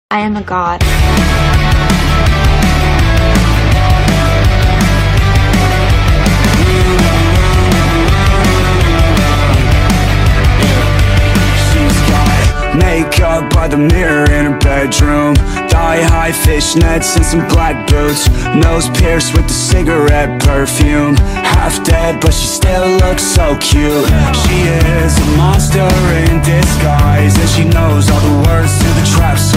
I am a god. Makeup by the mirror in her bedroom, thigh-high fishnets and some black boots, nose pierced with the cigarette perfume, half dead but she still looks so cute. She is a monster in disguise, and she knows all the words to the trap